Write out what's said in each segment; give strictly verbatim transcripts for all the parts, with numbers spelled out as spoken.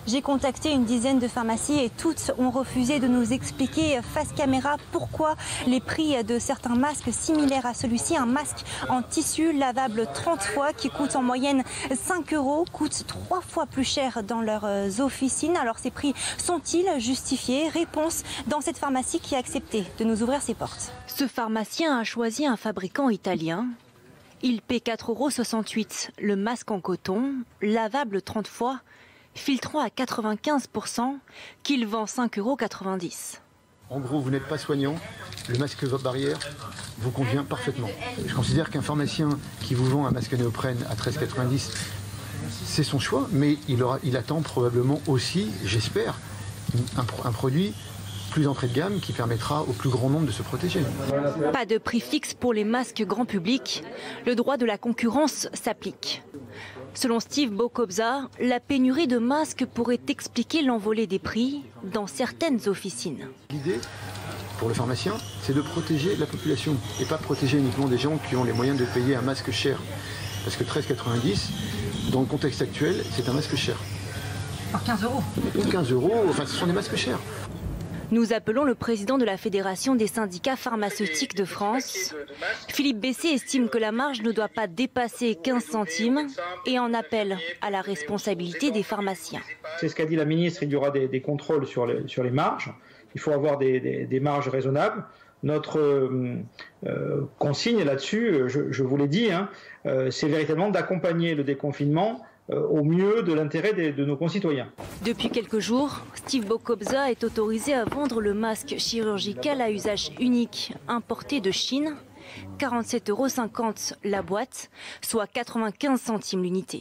J'ai contacté une dizaine de pharmacies et toutes ont refusé de nous expliquer face caméra pourquoi les prix de certains masques similaires à celui-ci, un masque en tissu lavable trente fois qui coûte en moyenne cinq euros, coûte trois fois plus cher dans leurs officines. Alors ces prix sont-ils justifiés? Réponse dans cette pharmacie qui a accepté de nous ouvrir ses portes. Ce pharmacien a choisi un fabricant italien. Il paie quatre euros soixante-huit le masque en coton, lavable trente fois, filtrant à quatre-vingt-quinze pour cent, qu'il vend cinq euros quatre-vingt-dix. En gros, vous n'êtes pas soignant, le masque barrière vous convient parfaitement. Je considère qu'un pharmacien qui vous vend un masque néoprène à treize euros quatre-vingt-dix, c'est son choix, mais il, aura, il attend probablement aussi, j'espère, un, un produit plus entrée de gamme qui permettra au plus grand nombre de se protéger. Pas de prix fixe pour les masques grand public. Le droit de la concurrence s'applique. Selon Steve Bokobza, la pénurie de masques pourrait expliquer l'envolée des prix dans certaines officines. L'idée pour le pharmacien, c'est de protéger la population et pas protéger uniquement des gens qui ont les moyens de payer un masque cher. Parce que treize euros quatre-vingt-dix, dans le contexte actuel, c'est un masque cher. Par quinze euros. quinze euros, enfin ce sont des masques chers. Nous appelons le président de la Fédération des syndicats pharmaceutiques de France. Philippe Bessé estime que la marge ne doit pas dépasser quinze centimes et en appelle à la responsabilité des pharmaciens. C'est ce qu'a dit la ministre, il y aura des, des contrôles sur les, sur les marges. Il faut avoir des, des, des marges raisonnables. Notre euh, euh, consigne là-dessus, je, je vous l'ai dit, hein, euh, c'est véritablement d'accompagner le déconfinement au mieux de l'intérêt de, de nos concitoyens. Depuis quelques jours, Steve Bokobza est autorisé à vendre le masque chirurgical à usage unique importé de Chine, quarante-sept euros cinquante la boîte, soit quatre-vingt-quinze centimes l'unité.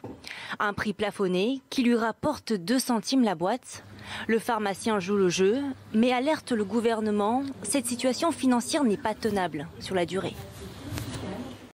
Un prix plafonné qui lui rapporte deux centimes la boîte. Le pharmacien joue le jeu, mais alerte le gouvernement, cette situation financière n'est pas tenable sur la durée.